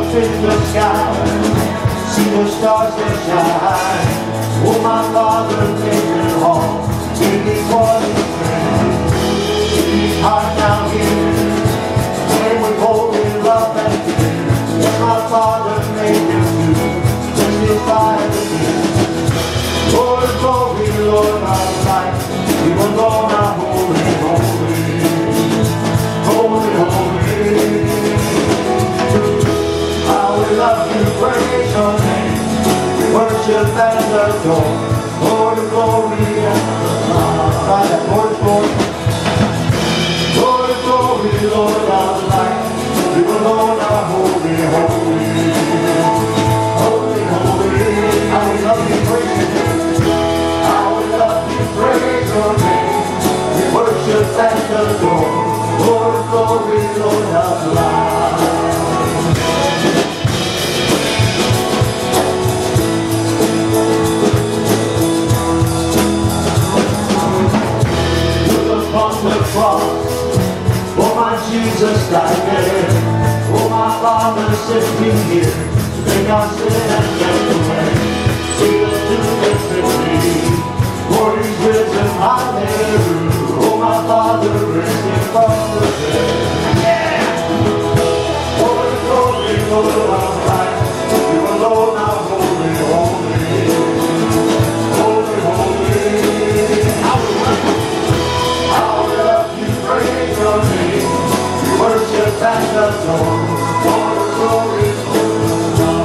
up in the sky, see the stars that shine. Oh, my Father made it all, gave me what He planned. He's hot down here, and we hold in love and fear. Yes, my Father made it too, justify again. Lord, glory, Lord, our light, You alone are holy, holy, holy, holy. We love You, praise Your name, we worship and adore. Lord of glory and the Lord of glory, Lord of glory, Lord of light, You alone are holy, holy, holy, holy. How we love You, praise Your name, how we love You, praise Your name, we worship and adore. Lord of glory, Lord of light. Oh, my Jesus died there. Oh, my Father sent Me here to take our sin and death away. See us to victory, for He's risen, hallelujah. Oh, my Father risen from the dead. Yeah! Oh, the glory, Lord of light, You alone are holy, holy, holy, holy. Praise Your name, we worship and adore. All the glory, Lord of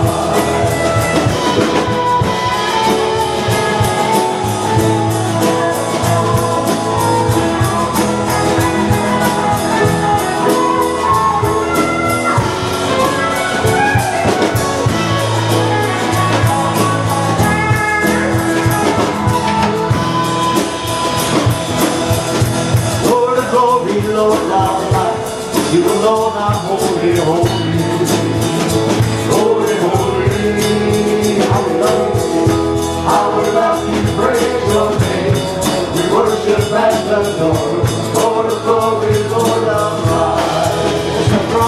Lord our light, You alone are holy, holy, holy, holy. How we love You, praise Your name, we worship and adore. Lord of glory, Lord of light.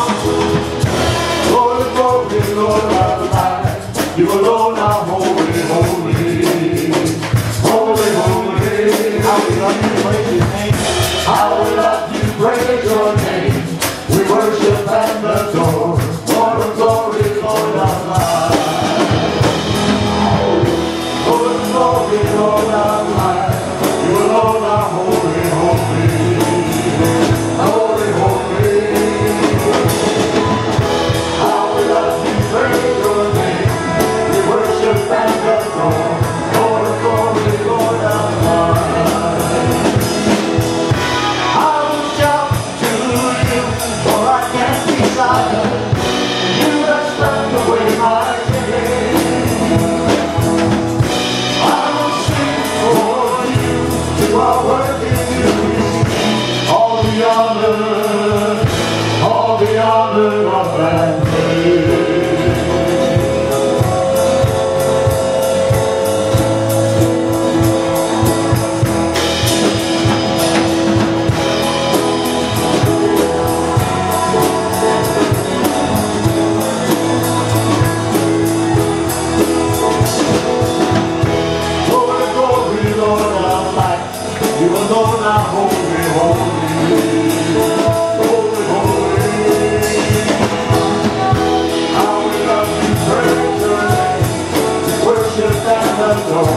Lord of glory, Lord of light, You alone are holy, holy, holy, holy. How we love You, praise Your name, how we love You, praise Your name, we worship and adore. Lord of glory, Lord of light. Lord of glory, Lord of light, You alone are holy, holy, holy, holy. How we love You, praise Your name, we worship and adore. Lord of glory, Lord of light. You have swept away my shame. I will sing for You, You are worthy to receive all the honor of that praise. You alone are holy, holy, holy, holy. How we love You, praise Your name, worship and adore.